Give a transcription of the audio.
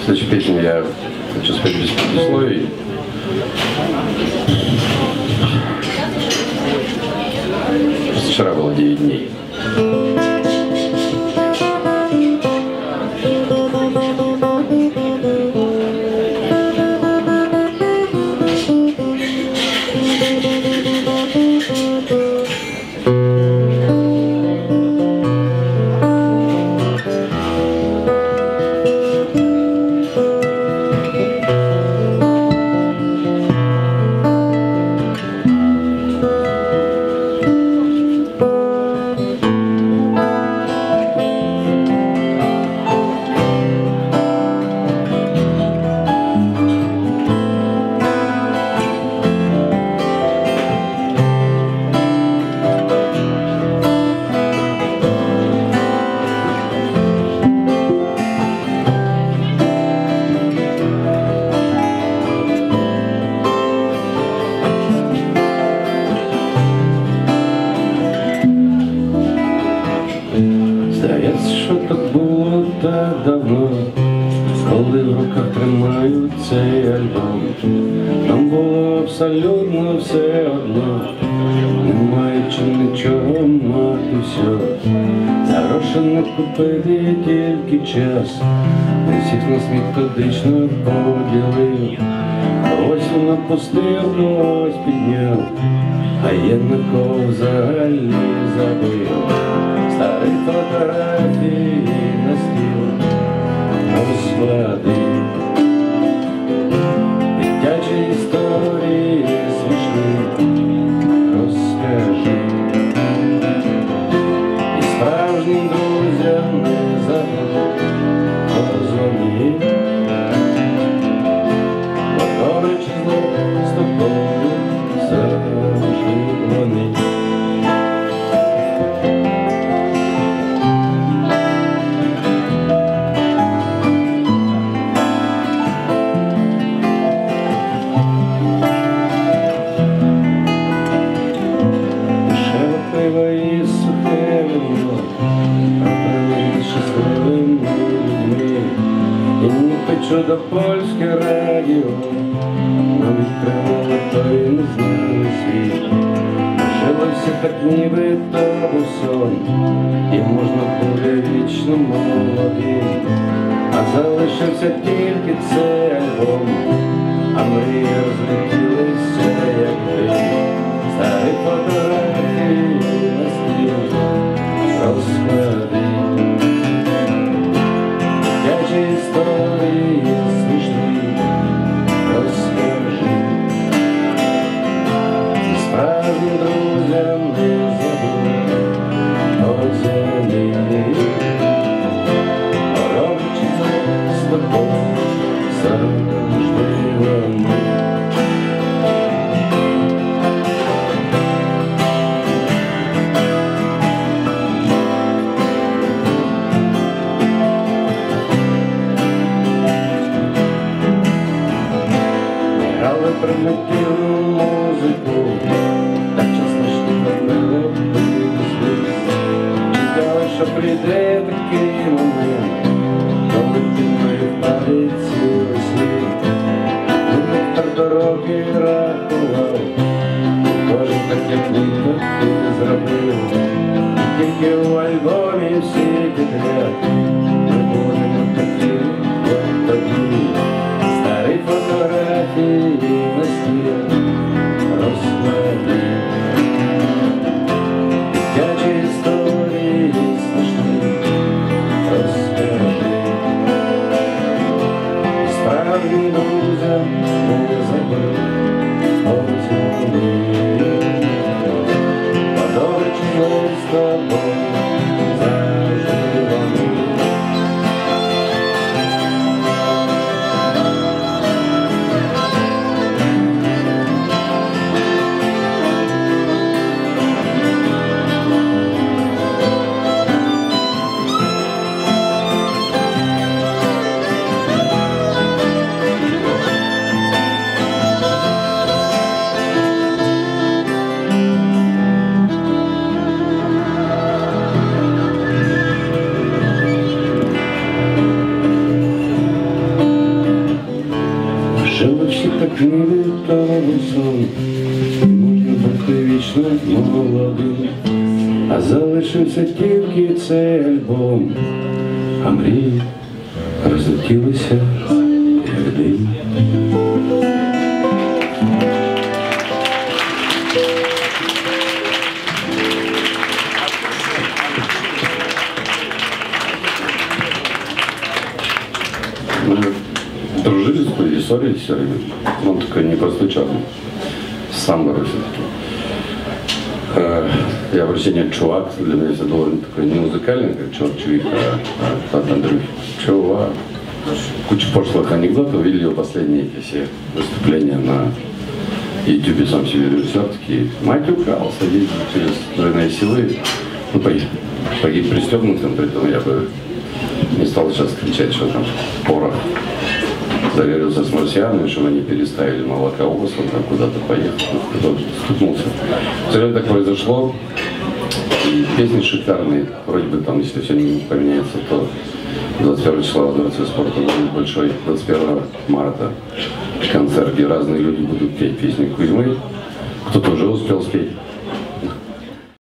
Следующую песню я хочу спеть без предисловий. Просто вчера было 9 дней. Здається, що так було так давно, коли в руках тримаю цей альбом. Там було абсолютно все одно, не маючи нічого, мати все. За гроші не купити тільки час, не всіх нас методично поділив. Ось він опустив, ось підняв, а є на кого взагалі забив. Старі фотографії на стіл розклади, дитячі історії смішні розкажи, і справжнім друзям не забудь позвони, добре чи зло з тобою завжди вони. І сухе вино, пропили щасливими людьми, і ніби чудо польське радіо нам відкривало той незнаний світ. Жилося так, ніби то був сон, і можна буде вічно молодим, а залишився тільки цей альбом, а мрії розлетілися, як дим. Старі фотографії на стіл розклади, дитячі історії смішні розкажи, і справжнім друзям не забудь позвони, роблячи з тобою завжди вони. Примітивну музику, так чесно, що робили сліз. Чекали, що прийде такий момент, коли під мою пам'ять цілий світ. Віктор дороги рахував, кожен так, як ніхто ти зробив. І тільки у альбомі всі підряд ми будемо такі, як тоді. Старі фотографії на стіл розклади, дитячі історії смішні розкажи, і справжнім друзям не забудь позвони, добре чи зло з тобою завжди вони. Нарешті так не літав сон, можна бути вічно молодим, а залишився тільки цей альбом, а мрії розлетілися як дим. Дружили, спорили, ссорились все время. Он такой непростой человек. Сам говорю все-таки. Я вообще нет чувак, для меня это довольно такой не музыкальный, как чувак, а от Андрюхи. Чувак. Куча пошлых анекдотов, видели его последние все выступления на YouTube, сам себе режиссер, такие, мать украл, садись через двойные силы. Ну, погиб пристегнутым, при этом я бы не стал сейчас кричать, что там порох доверился с марсианами, что они переставили молоковоз, он там куда-то поехал, кто-то стукнулся. Все время так произошло, и песни шикарные, вроде бы там, если все не поменяется, то 21 числа в Дворце спорта будет большой, 21 марта концерт, где разные люди будут петь песни Кузьмы, кто-то уже успел спеть.